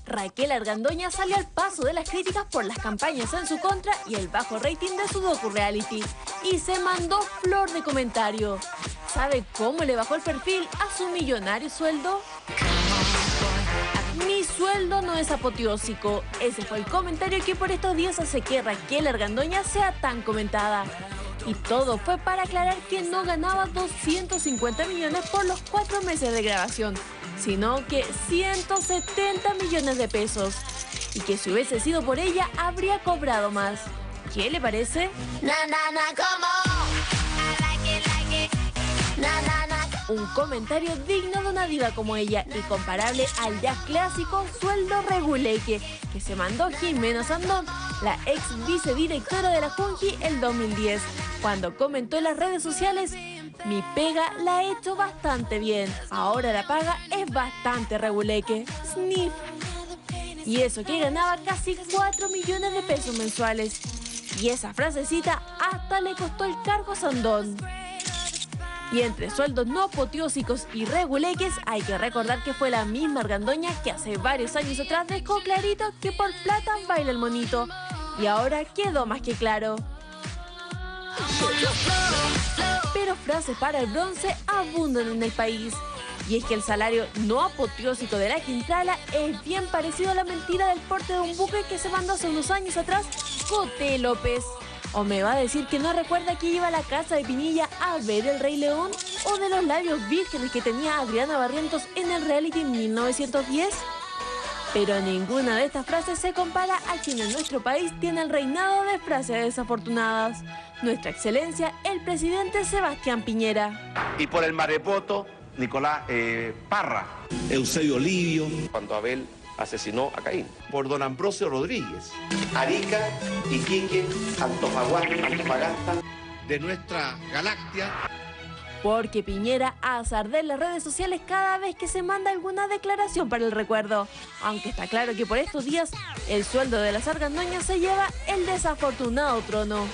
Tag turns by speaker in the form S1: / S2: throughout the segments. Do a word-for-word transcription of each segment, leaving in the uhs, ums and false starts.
S1: Raquel Argandoña salió al paso de las críticas por las campañas en su contra y el bajo rating de su docu-reality. Y se mandó flor de comentario. ¿Sabe cómo le bajó el perfil a su millonario sueldo? Mi sueldo no es apoteósico. Ese fue el comentario que por estos días hace que Raquel Argandoña sea tan comentada. Y todo fue para aclarar que no ganaba doscientos cincuenta millones por los cuatro meses de grabación, sino que ciento setenta millones de pesos. Y que si hubiese sido por ella, habría cobrado más. ¿Qué le parece?
S2: Na, na, na, como. I like it, like it. Na, na, na.
S1: Un comentario digno de una diva como ella y comparable al ya clásico sueldo reguleque que se mandó Jimena Sandón, la ex vicedirectora de la Junji, el dos mil diez, cuando comentó en las redes sociales: mi pega la he hecho bastante bien, ahora la paga es bastante reguleque. Sniff. Y eso que ganaba casi cuatro millones de pesos mensuales. Y esa frasecita hasta le costó el cargo a Sandón. Y entre sueldos no apoteósicos y reguleques, hay que recordar que fue la misma Argandoña que hace varios años atrás dejó clarito que por plata baila el monito. Y ahora quedó más que claro. Pero frases para el bronce abundan en el país. Y es que el salario no apoteósico de la Quintrala es bien parecido a la mentira del porte de un buque que se mandó hace unos años atrás Coté López. ¿O me va a decir que no recuerda que iba a la casa de Pinilla a ver El Rey León? ¿O de los labios vírgenes que tenía Adriana Barrientos en el reality en mil novecientos diez? Pero ninguna de estas frases se compara a quien en nuestro país tiene el reinado de frases desafortunadas. Nuestra excelencia, el presidente Sebastián Piñera.
S3: Y por el marepoto, Nicolás eh, Parra.
S4: Eusebio Livio.
S5: Cuando Abel asesinó a Caín.
S3: Por don Ambrosio Rodríguez.
S5: Arica, Iquique, Antofagasta, Antofagasta.
S4: De nuestra galaxia.
S1: Porque Piñera hace arder las redes sociales cada vez que se manda alguna declaración para el recuerdo. Aunque está claro que por estos días el sueldo de las Argandoñas se lleva el desafortunado trono.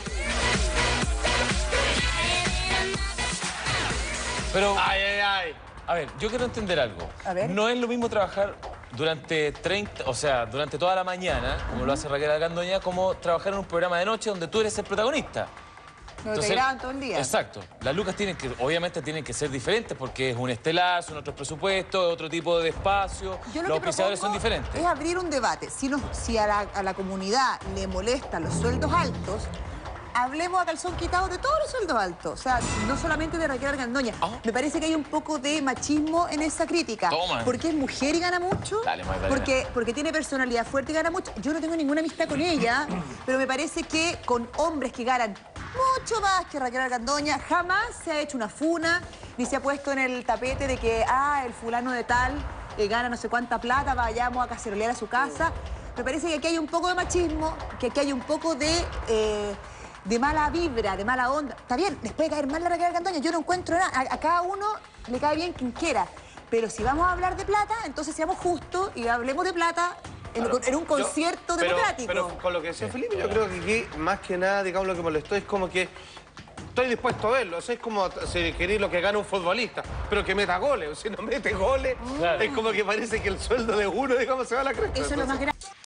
S6: Pero,
S3: Ay, ay, ay.
S6: a ver, yo quiero entender algo.
S7: A ver.
S6: No es lo mismo trabajar durante treinta, o sea, durante toda la mañana, como lo hace Raquel Argandoña, como trabajar en un programa de noche donde tú eres el protagonista.
S7: No te graban todo el día.
S6: Exacto. Las lucas tienen que, obviamente tienen que ser diferentes porque es un estelar, son otros presupuestos, otro tipo de espacio,
S7: Yo lo
S6: los
S7: que
S6: auspiciadores son
S7: propongo
S6: diferentes.
S7: es abrir un debate. Si, nos, si a, la, a la comunidad le molestan los sueldos altos, hablemos a calzón quitado de todos los sueldos altos. O sea, no solamente de Raquel Argandoña.
S6: ¿Ah?
S7: Me parece que hay un poco de machismo en esa crítica.
S6: Toma.
S7: Porque es mujer y gana mucho.
S6: Dale, Magdalena.
S7: Porque, porque tiene personalidad fuerte y gana mucho. Yo no tengo ninguna amistad con ella, pero me parece que con hombres que ganan mucho más que Raquel Argandoña, jamás se ha hecho una funa, ni se ha puesto en el tapete de que, ah, el fulano de tal eh, gana no sé cuánta plata, vayamos a cacerolear a su casa. Me parece que aquí hay un poco de machismo, que aquí hay un poco de... Eh, de mala vibra, de mala onda. Está bien, les puede caer mal la Raquel Argandoña, yo no encuentro nada. A, a cada uno le cae bien quien quiera. Pero si vamos a hablar de plata, entonces seamos justos y hablemos de plata en,
S5: Claro.
S7: en un concierto
S5: Yo- pero-
S7: democrático.
S5: Pero con lo que decía Felipe, yo creo que aquí, más que nada, digamos, lo que molestó es como que estoy dispuesto a verlo. O sea, es como si queréis lo que gana un futbolista, pero que meta goles. O si no mete goles,
S6: Claro.
S5: es como que parece que el sueldo de uno, digamos, se va a la cresta.
S7: Eso es lo más
S5: Entonces,
S7: grave.